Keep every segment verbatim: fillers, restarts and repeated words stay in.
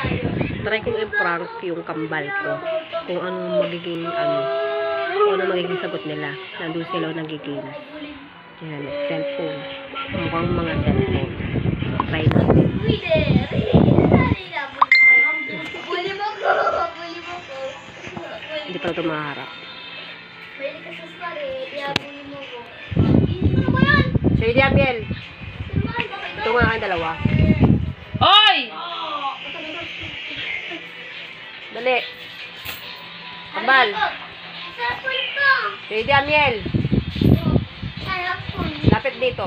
Try kong i-prank yung kambal ko. Kung anong magiging, ano, kung anong magiging sagot nila. Nandun sila nagiging. Yan, cellphone. Mukhang mga cellphone. Try natin. Buli mo ko. Buli mo ko. Hindi pa ito maharap. Pwede ka sa spare. Iabuli mo ko. Ano ba yan? Sige, Diabiel. Ito nga ang dalawa. Oy! Dali. Kambal. Cellphone ko. Sige, Diabiel. Cellphone. Lapit dito.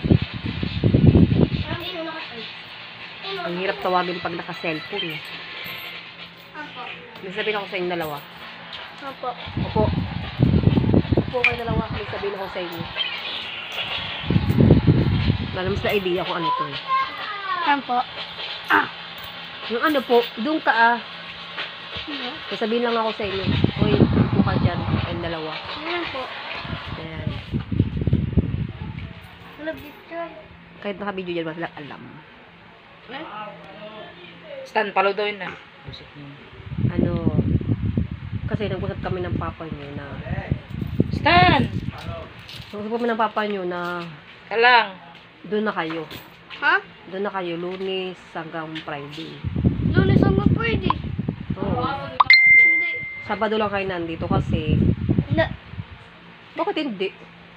Ang hirap tawagin pag naka-cellphone. Eh. Apo. May sabihin ako sa inyong dalawa. Apo. Opo. Opo kayo dalawa. May sabihin ako sa inyo. Wala mas na idea kung ano to. Eh. Apo. Ah! Yung ano po, doon ka ah. May sabihin lang ako sa inyo. Uy, upo ka dyan. Kayong dalawa. Ayan po. Ayan. Love picture. Kahit naka-video dyan, mas lang alam. Stan, palo daw yun na. Ano, kasi nag-usap kami ng papa nyo na, Stan! nag-usap kami ng papa nyo na, Kalang. doon na kayo. Ha? Doon na kayo, Lunes hanggang Friday. Lunes hanggang pwede. Oo. Hindi. Sabado lang kayo nandito kasi, Na. bakit hindi?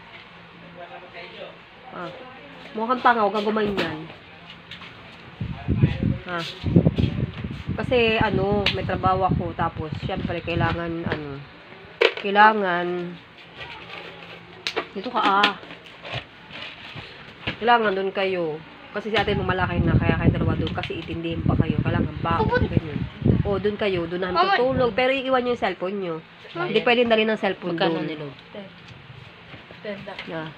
Ah, mukhang tanga, huwag kang gumanyan. Ha? Kasi, ano, may trabaho ako, tapos, syempre, kailangan, ano, kailangan, dito ka, ah. Kailangan doon kayo. Kasi si ate mo malaki na, kaya kayo dalawa doon, kasi itindihin pa kayo. Kailangan baon, ganyan. O, doon kayo, doon na tutulog. Pero iiwan nyo yung cellphone nyo. Hindi pwedeng dali ng cellphone Magkano doon. nilog? Tenda. Na.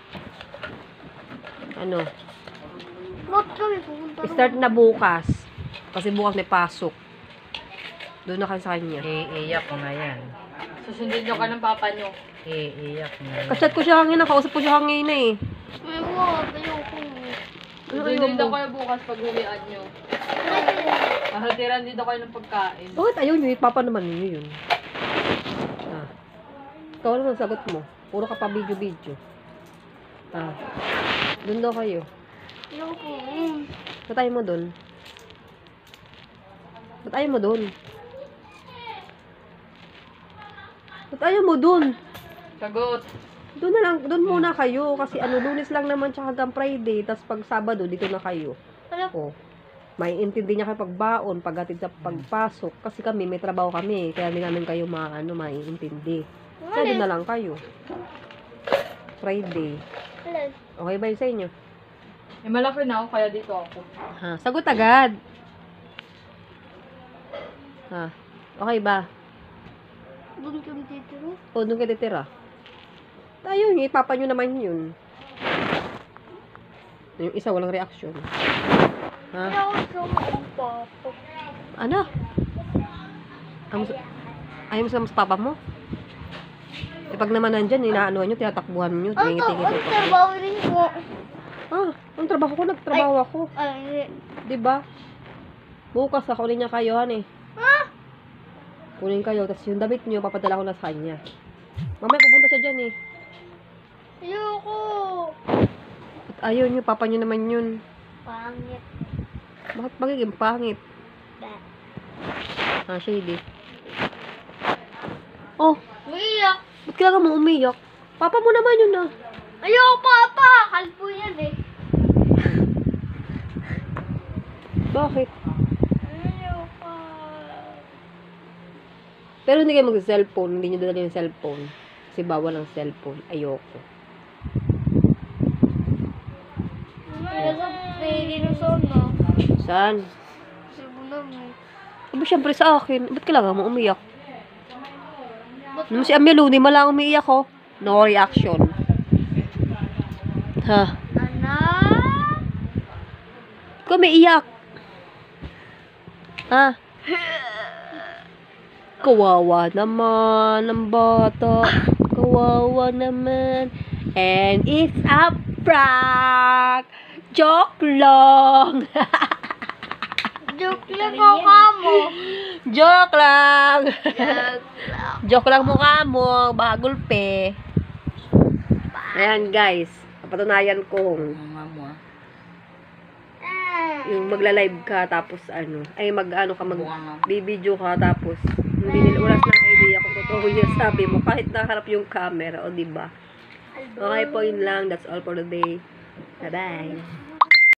Ano? Ba't kami pupunta doon? Start na bukas. Kasi bukas may pasok. Doon na kayo sa kanya. Iiyak ko na yan. Susundin nyo ka ng papa nyo. Iiyak na yan. Kachat ko siya hangin, nakausap ko siya hangin na eh. Ay, wag. Ayoko. Ano Susundin ayaw daw mo? kayo bukas pag hulian nyo. Mahatiran din daw kayo ng pagkain. Bakit ayaw nyo? Papa naman ninyo yun. Ah. Ikaw naman sagot mo. Puro ka pa video-video. Ah. Doon daw kayo. Ayoko. Ba't ayaw mo doon? Ba't ayaw mo doon? Ba't ayaw mo doon? Sagot. Doon na lang, doon muna kayo. Kasi ano, Lunes lang naman tsaka hanggang Friday. Tapos pag Sabado, dito na kayo. Ano? Oh. May intindi niya kayo pagbaon, paghatid sa pagpasok. Kasi kami, may trabaho kami. Kaya hindi namin kayo maano, maiintindi. Kaya doon na lang kayo. Friday. Alin? Okay ba yun sa inyo? Eh, malaki na ako, kaya dito ako. Ha, sagot agad. Ha, okay ba? Doon kami titiro? O, doon kayo titira. Tayo, yung ipapa nyo naman yun. Yung isa, walang reaksyon. Ha? Ayaw ko sa papa. Ano? Ayaw mo sa- ayaw mo sa mas papa mo? Eh, pag naman nandyan, inaanuhan nyo, tinatakbuhan nyo, Ang to, tingin-tingin ang nyo. trabaho rin ko. Ah, ang trabaho ko, nagtrabaho ako. Ay, hindi. Diba? Bukas, ako ulit niya kayo, han eh. Ha? Kunin kayo, tapos yung damit nyo, papadala ko na sa kanya. Mamaya pupunta siya dyan eh. Ayoko. At ayaw nyo, papa nyo naman yun. Pangit. Bakit magiging pangit? Ba? Ah, shady. Oh, Umiyak. ba't kailangan mo umiyak? Papa mo naman yun ah. Ayoko, papa. Kalbo yan eh. Bakit? Ayoko. Pero hindi kayo mag-cellphone, hindi nyo dadali yung cellphone. Kasi bawal ang cellphone. Ayoko. Nasa dinosaur na. Saan? Kasi bunami. Aba, syempre sa akin. Ba't kailangan mo umiyak? Naman si Amelo, di malang umiiyak ko. No reaction. Ha? Anak? Ikaw may iyak. Ha? Kawawa naman ang bata. Kawawa naman. And it's a prank. Joke lang. Joke lang ako mo. Joke lang. Joke lang. Joke lang mukha mo. Bagulpe. Ayan guys. Patunayan kong Mga mo ah. Mm. yung magla-live ka tapos ano, ay mag-ano ka, Bunga nga. mag-video ka tapos hindi nila wala silang idea kung totoo yung sabi mo kahit nakaharap yung camera, o diba? Okay po, yun lang. That's all for today. Bye-bye.